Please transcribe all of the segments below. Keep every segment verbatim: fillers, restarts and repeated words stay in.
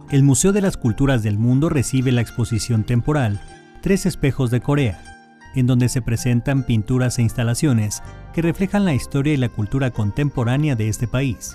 El Museo de las Culturas del Mundo recibe la exposición temporal Tres Espejos de Corea, en donde se presentan pinturas e instalaciones que reflejan la historia y la cultura contemporánea de este país.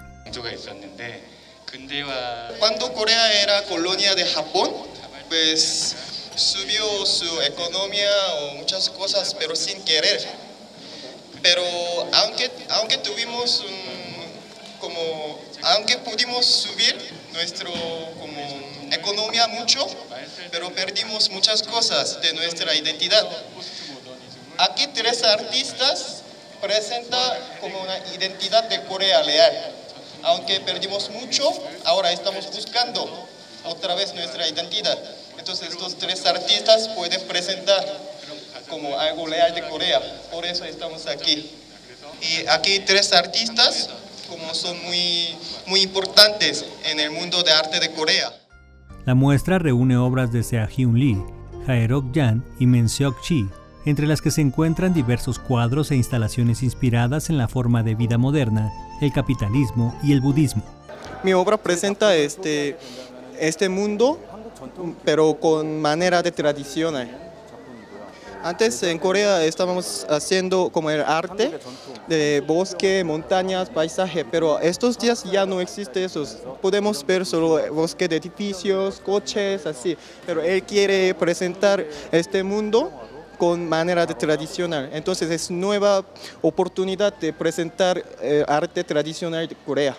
Cuando Corea era colonia de Japón, pues subió su economía o muchas cosas, pero sin querer. Pero aunque, aunque tuvimos un, como, aunque pudimos subir nuestra economía mucho, pero perdimos muchas cosas de nuestra identidad. Aquí tres artistas presentan como una identidad de Corea real. Aunque perdimos mucho, ahora estamos buscando otra vez nuestra identidad. Entonces estos tres artistas pueden presentar como algo real de Corea. Por eso estamos aquí. Y aquí tres artistas como son muy, muy importantes en el mundo de arte de Corea. La muestra reúne obras de Seo-hyun Lee, Jae-rok Jan y Men-seok Chi, entre las que se encuentran diversos cuadros e instalaciones inspiradas en la forma de vida moderna, el capitalismo y el budismo. Mi obra presenta este, este mundo, pero con manera de tradicional. Antes en Corea estábamos haciendo como el arte de bosque, montañas, paisaje, pero estos días ya no existe eso. Podemos ver solo bosque de edificios, coches, así, pero él quiere presentar este mundo con manera de tradicional. Entonces es nueva oportunidad de presentar eh, arte tradicional de Corea.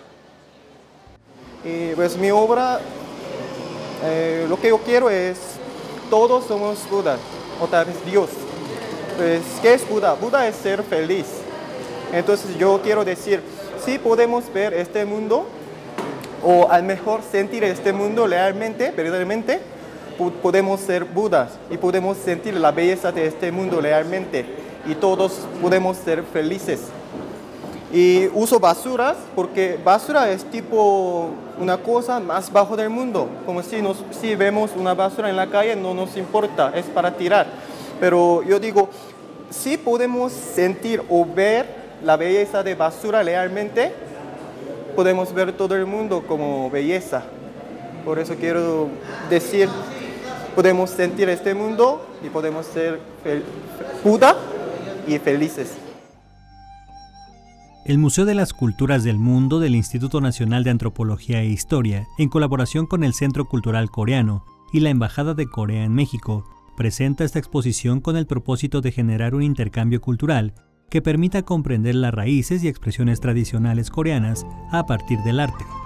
Y pues mi obra, eh, lo que yo quiero es, todos somos Buda, o tal vez Dios. Pues, ¿qué es Buda? Buda es ser feliz. Entonces yo quiero decir, sí podemos ver este mundo, o al mejor sentir este mundo realmente, verdaderamente, podemos ser Budas y podemos sentir la belleza de este mundo realmente y todos podemos ser felices. Y uso basuras porque basura es tipo una cosa más bajo del mundo, como si, nos, si vemos una basura en la calle no nos importa, es para tirar. Pero yo digo, si podemos sentir o ver la belleza de basura realmente, podemos ver todo el mundo como belleza. Por eso quiero decir, podemos sentir este mundo y podemos ser Buda y felices. El Museo de las Culturas del Mundo del Instituto Nacional de Antropología e Historia, en colaboración con el Centro Cultural Coreano y la Embajada de Corea en México, presenta esta exposición con el propósito de generar un intercambio cultural que permita comprender las raíces y expresiones tradicionales coreanas a partir del arte.